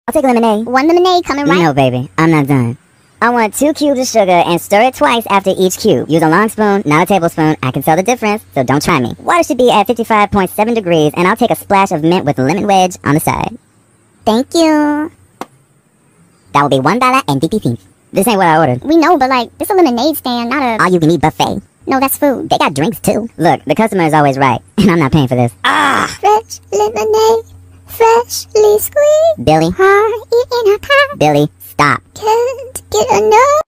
I'll take lemonade. One lemonade coming right. No, baby, I'm not done. I want 2 cubes of sugar and stir it twice after each cube. Use a long spoon, not a tablespoon. I can tell the difference, so don't try me. Water should be at 55.7 degrees, and I'll take a splash of mint with lemon wedge on the side. Thank you. That will be $1 and 50 cents. This ain't what I ordered. We know, but like, this a lemonade stand, not a... All-you-can-eat buffet. No, that's food. They got drinks, too. Look, the customer is always right, and I'm not paying for this. Fresh lemonade, freshly squeezed. Billy. Eating a pie. Billy, stop. Can't get enough.